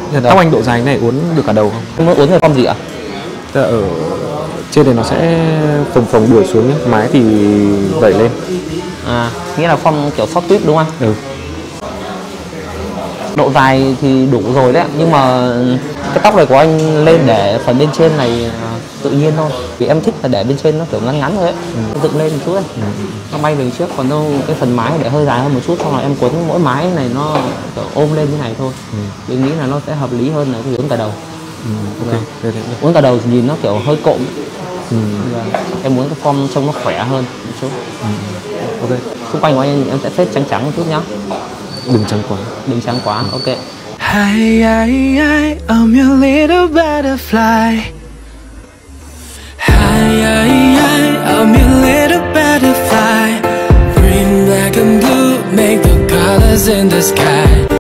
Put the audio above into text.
Tóc anh độ dài này uốn được cả đầu không? Em muốn uốn cái form gì ạ? Ở trên này nó sẽ phồng phồng đuổi xuống nhé, mái thì vẩy lên. À, nghĩa là form kiểu short tuyết đúng không? Ừ. Độ dài thì đủ rồi đấy, nhưng mà cái tóc này của anh lên để phần bên trên này tự nhiên thôi. Vì em thích là để bên trên nó kiểu ngắn ngắn thôi ấy, dựng lên một chút ấy, nó bay về trước. Còn đâu cái phần mái để hơi dài hơn một chút, xong rồi em cuốn mỗi mái này nó kiểu ôm lên như này thôi. Mình nghĩ là nó sẽ hợp lý hơn là cái uốn cả đầu. Ok. Uốn cả đầu thì nhìn nó kiểu hơi cộm. Em muốn cái form trông nó khỏe hơn một chút. Ok. Xung quanh của anh em sẽ phết trắng trắng một chút nhá. Đừng trắng quá. Đừng trắng quá. Ok. Hi, I'm your little butterfly. Hi, I'm your little butterfly. Green, black and blue make the colors in the sky.